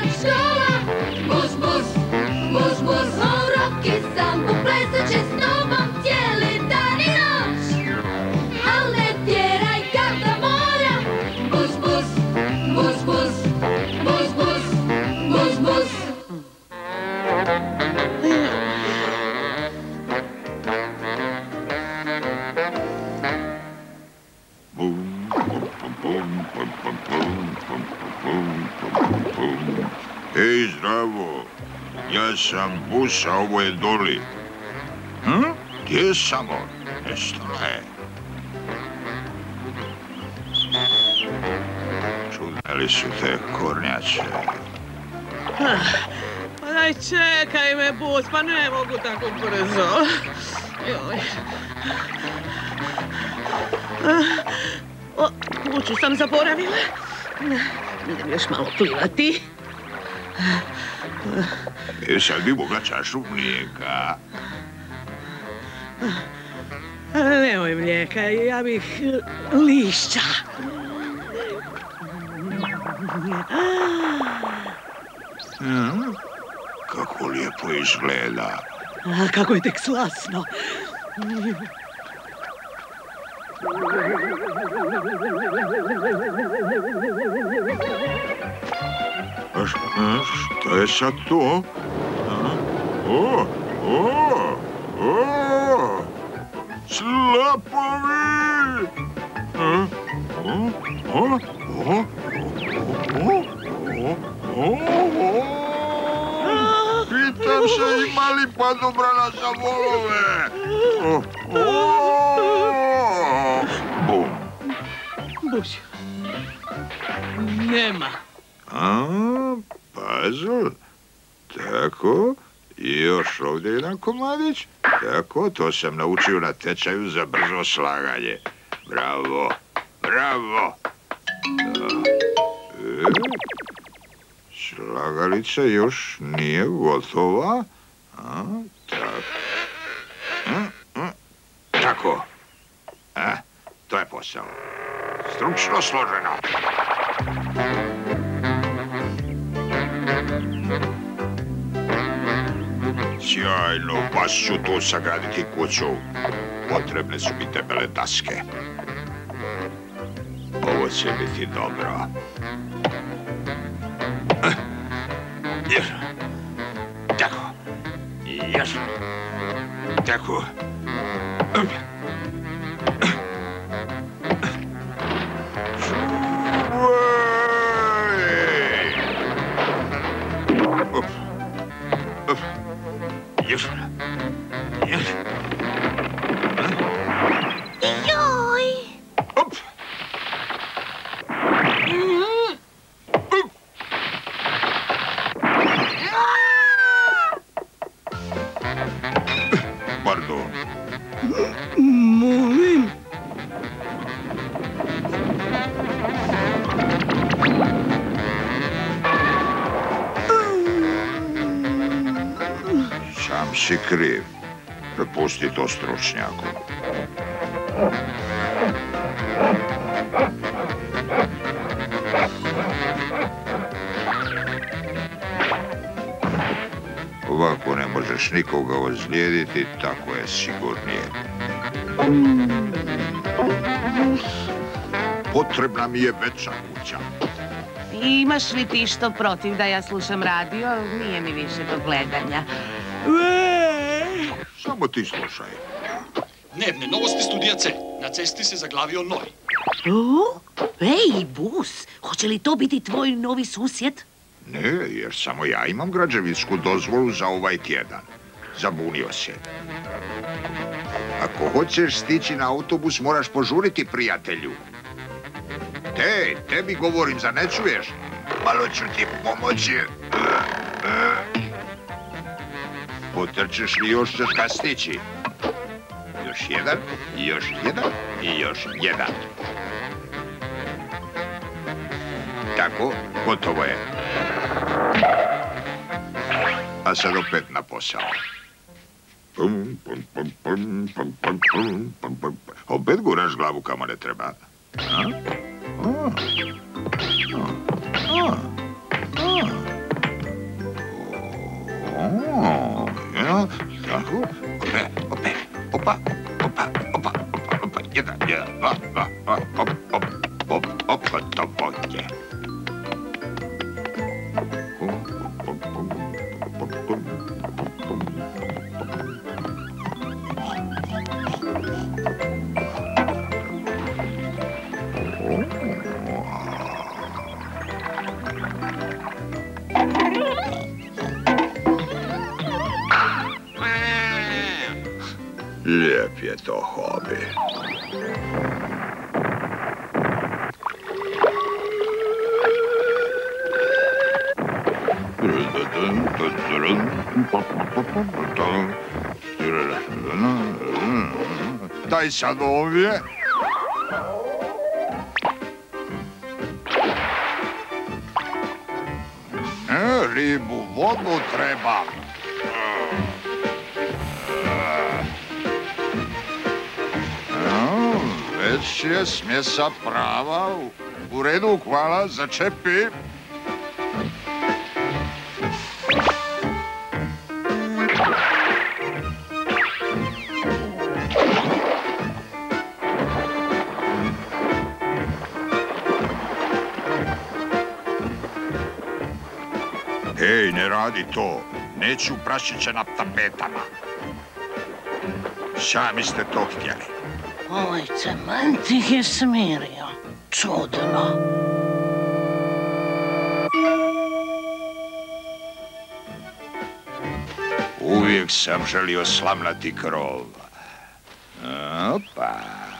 čak i škola. Bus, bus, bus, bus, on roki sambu, plesat će s tobom cijeli dan i noć. Al ne tjeraj ga da mora. Bus, bus, bus, bus, bus, bus, bus, bus. Ej, zdravo. Ja sam Bus, a ovo je Doli. Gdje sam on? Nestala je. Čudne li su te kornjače? Pa daj, čekaj me, Bus, pa ne mogu tako brzo. Joj. O, kuću sam zaboravila. Idem još malo plivati. Sad bi mogla čašu mlijeka. Nemoj mlijeka, ja bih lišća. Kako lijepo izgleda. Kako je tek slasno. Šta je sad to? Slapovi! Pitam se ima li padobrana za volove? Bum! Buš. Nema. Puzzle. Tako. I još ovdje jedan komadić. Tako, to sam naučio na tečaju za brzo slaganje. Bravo. Bravo. Slagalica još nije gotova. Tako. To je posao. Stručno složeno. Sjajno, baš ću tu sagraditi kuću. Potrebne su mi debele daske. Ovo će biti dobro. Još. Tako. Još. Tako. Još. Još. Joj! Op! Pardon. Molim. Sam si kriv. Prepusti to stručnjaku. Ovako ne možeš nikoga ozlijediti, tako je sigurnije. Potrebna mi je veća kuća. Imaš li ti što protiv da ja slušam radio? Nije mi više do gledanja. Samo ti slušaj. Dnevne novosti studija C. Na cesti se zaglavio noj. Ej, Bus, hoće li to biti tvoj novi susjed? Ne, jer samo ja imam građevinsku dozvolu za ovaj tjedan. Zabunio se. Ako hoćeš stići na autobus, moraš požuriti, prijatelju. Tebi govorim, za ne čuješ? Malo ću ti pomoći. Potrčeš li još ćeš ga stići? Još jedan, i još jedan, i još jedan. Tako, gotovo je. A sad opet na posao. Opet guraš glavu kamo ne treba. Tako. Opa. Jedan, dva, gotovo je. Lijep je to hobi. Daj sad ovdje. Ribu, vodu trebam. Već je smjesa prava. U redu, hvala, začepi. Hej, ne radi to. Neću prašiće na tapetama. Sami ste to htjeli. Ovaj cement ih je smirio. Čudno. Uvijek sam želio slamnati krov. Opa.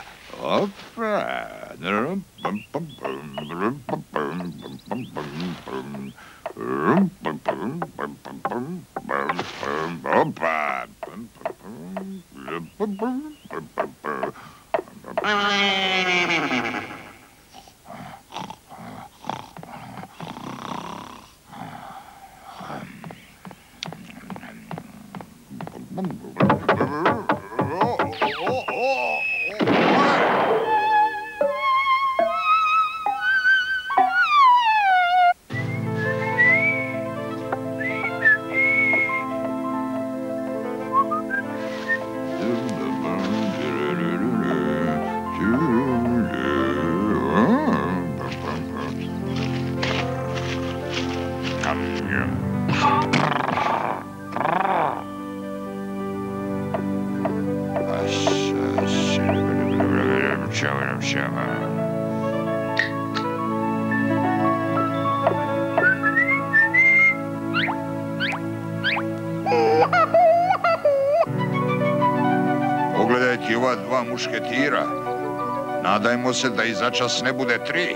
Pogledajte ova dva mušketira. Nadajmo se da i začas ne bude 3.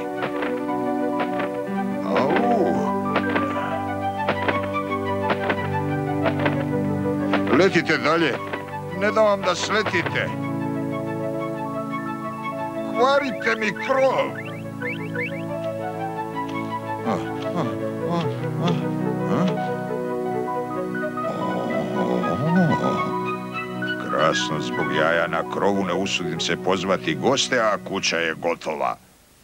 Letite dalje. Ne dam vam da sletite. Kvarite mi krov. Krasno, zbog jaja na krovu ne usudim se pozvati goste, a kuća je gotova.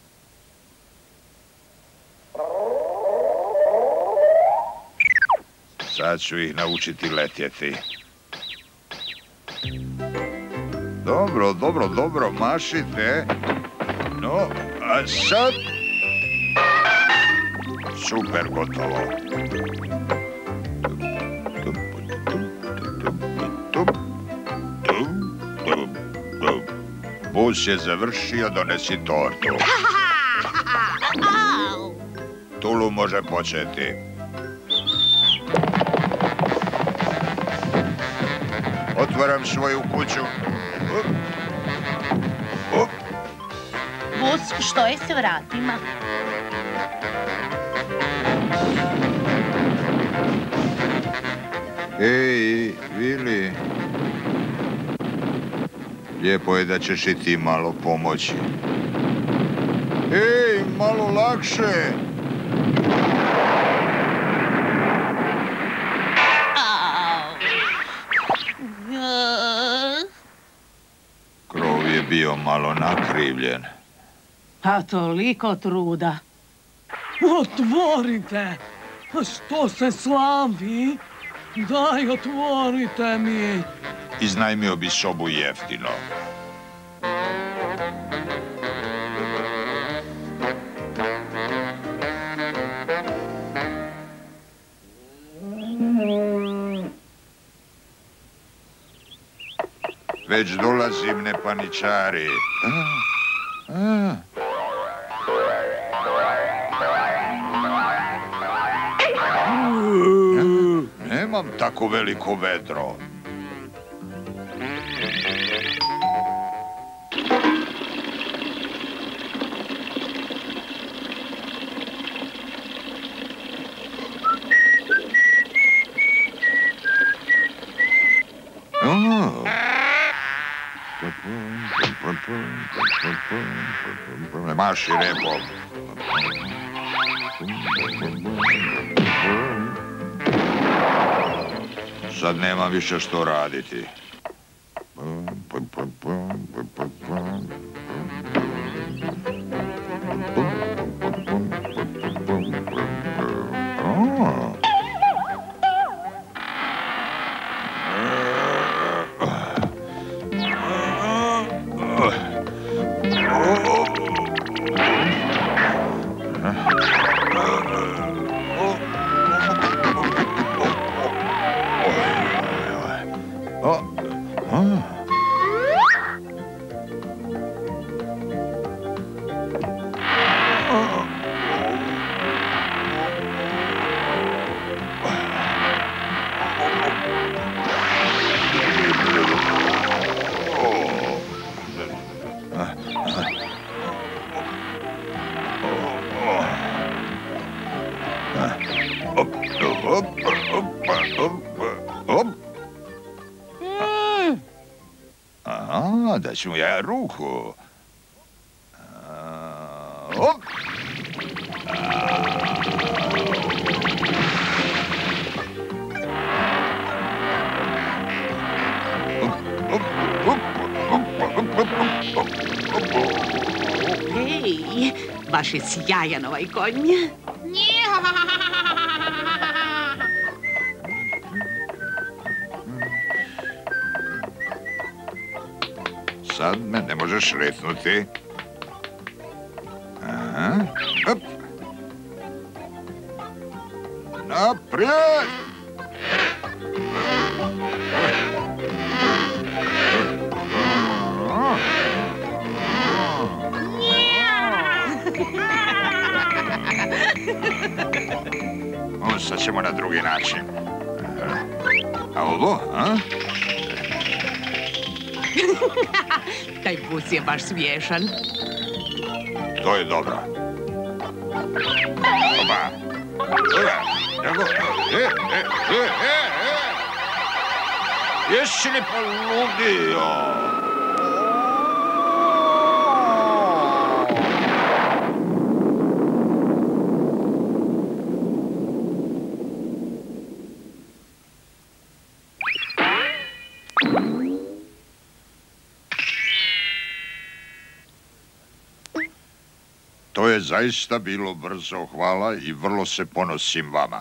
Sad ću ih naučiti letjeti. Dobro, mašite. No, a sad... Super, gotovo. Bus je završio, donesi tortu. Tulu može početi. Otvaram svoju kuću. Bus, što je s vratima? Ej, Vili. Lijepo je da ćeš i ti malo pomoći. Ej, malo lakše. Krov je bio malo nakrivljen. A toliko truda. Otvorite! Što se slavi? Daj, otvorite mi. Iznajmio bi sobu jeftino. Već dolazim, ne paničari. Nemam tako veliko vedro. Maši repom. Sad nemam više što raditi. Da ću mu ja ruku. Hop! Hej, baš je sjajan ovaj konj. Sad me ne možeš retnuti. Aha. Hop. Naprijed! Sad ćemo na drugi način. A ovo, a? Taj bus je baš smiješan. To je dobro. Opa! Jesi li poludio? To je zaista bilo brzo, hvala i vrlo se ponosim vama.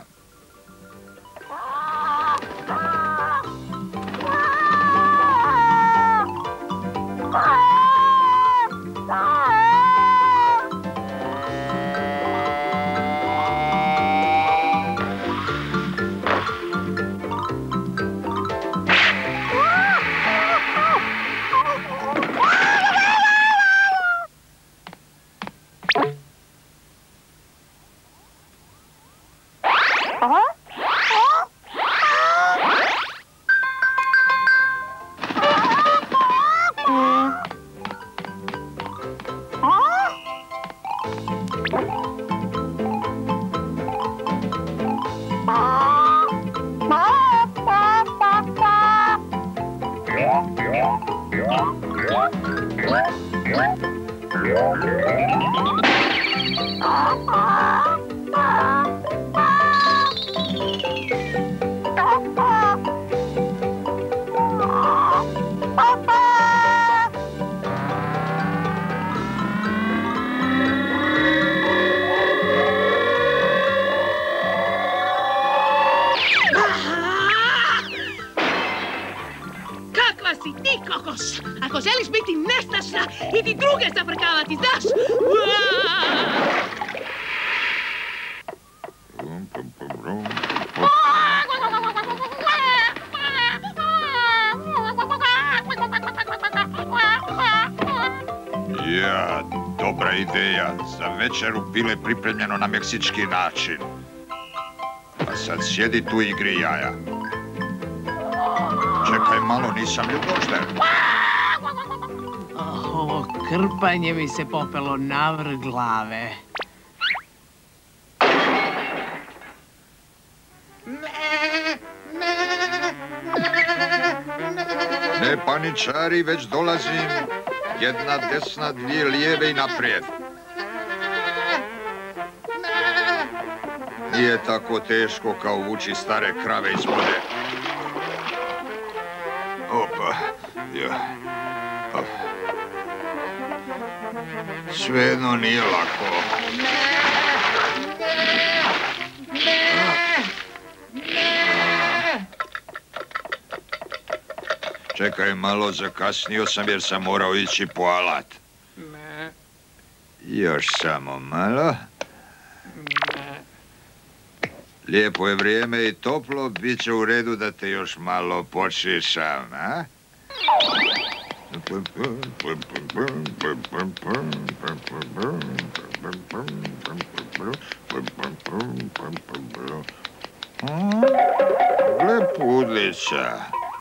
ti, kokoš! Ako želiš biti nestašna, idi druge zafrkavati, znaš? Ja, dobra ideja. Za večeru bile pripremljeno na meksički način. A sad sjedi tu i igri jaja. Čekaj malo, nisam ljubožder. Ovo krpanje mi se popelo navrh glave. Ne paničari, već dolazim. Jedna desna, dvije lijeve i naprijed. Nije tako teško kao vući stare krave iz vode. Opa, ja. Svejedno nije lako. Čekaj malo, zakasnio sam jer sam morao ići po alat. Još samo malo. Lijepo je vrijeme i toplo, bit će u redu da te još malo počišam, a? Gle pudlića.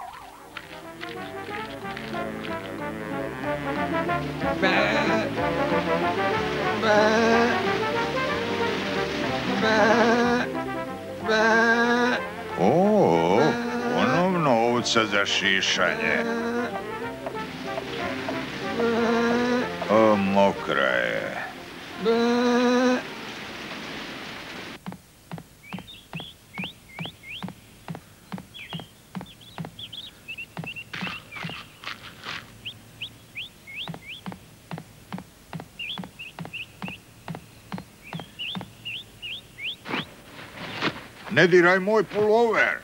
O, ponovno ovca za šišanje. O, mokra je. Ne diraj moj pulover.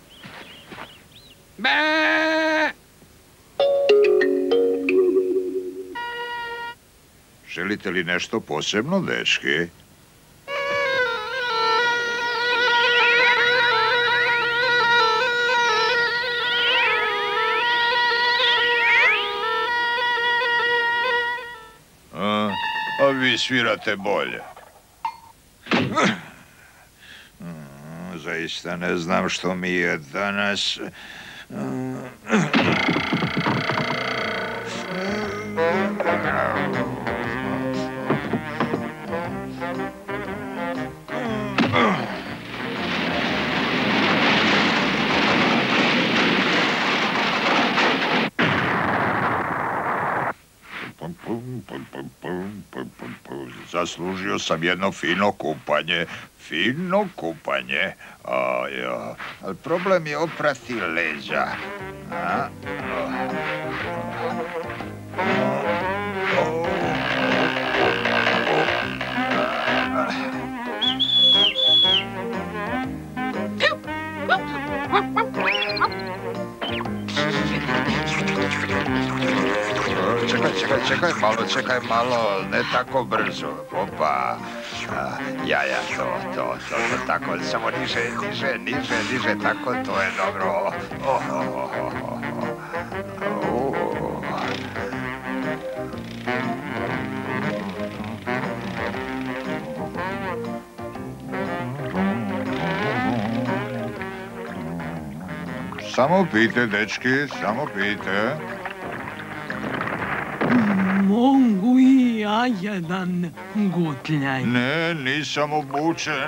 Želite li nešto posebno, dečki? A vi svirate bolje. Zaista ne znam što mi je danas. Zaslužio sam jedno fino kupanje. Fino kupanje. Ali problem je oprati leđa. Čekaj malo, ne tako brzo. Opa, jaja, to, tako, samo niže, tako, to je dobro. Samo pijte, dečki, samo pijte. Mogu i ja jedan gutljaj. Ne, nisam obučen.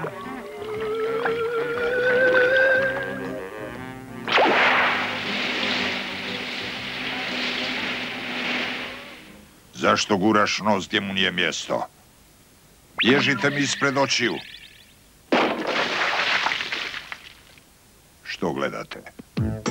Zašto guraš nos gdje mu nije mjesto? Bježite mi ispred očiju. Što gledate?